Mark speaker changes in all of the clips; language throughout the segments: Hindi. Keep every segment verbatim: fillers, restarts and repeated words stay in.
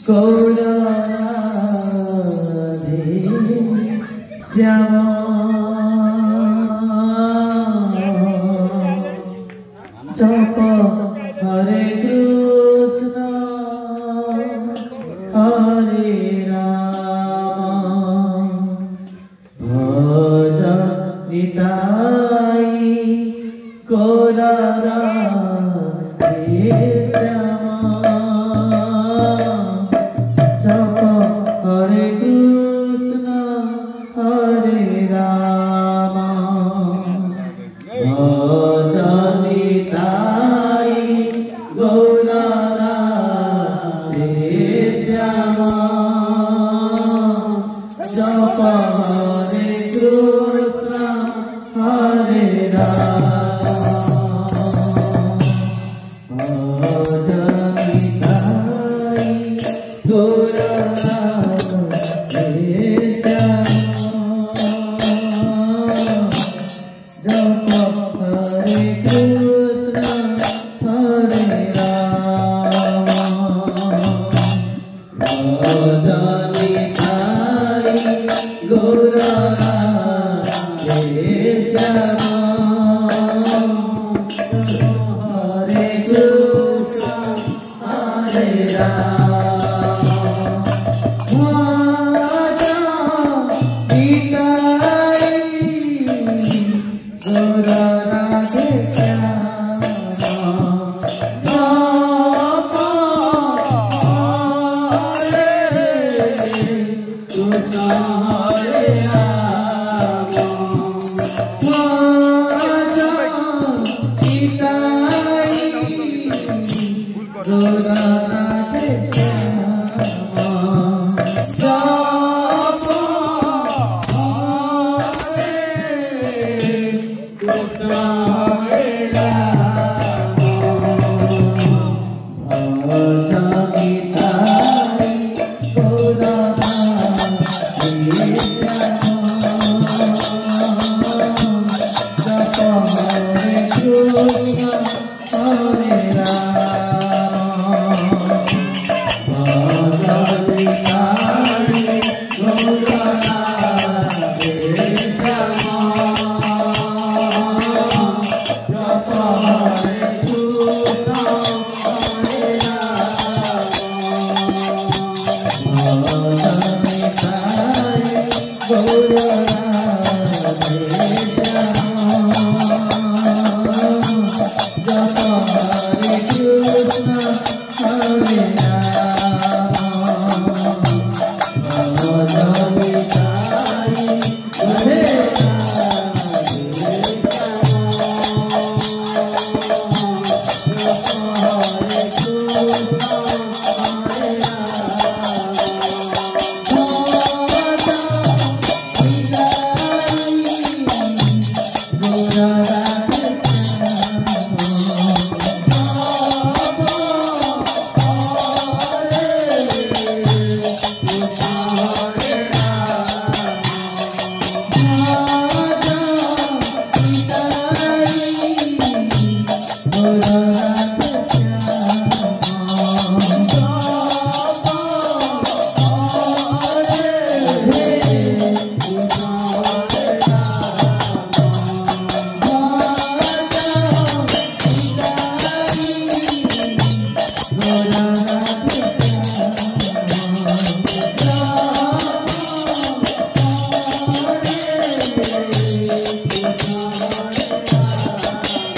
Speaker 1: गौराधे श्यामा जप हरे कृष्ण हरे राम भज निताई गौराधे श्यामा जप हरे कृष्ण हरे राम भज निताई गौराधे श्यामा जप हरे कृष्ण हरे राम भज निताई गौराधे श्यामा जप हरे कृष्ण हरे राम भज निताई गौराधे श्यामा हरे कृष्ण हरे राम भज निताई गौराधे श्यामा जप हरे कृष्ण हरे राम भज निताई गौराधे श्यामा जप हरे कृष्ण हरे राम भज निताई गौराधे जप हरे कृष्ण हरे राम भज निताई गौराधे श्यामा जप हरे कृष्ण हरे राम भज निताई गौराधे जप हरे कृष्ण हरे राम भज निताई हरे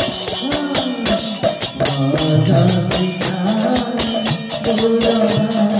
Speaker 1: Jai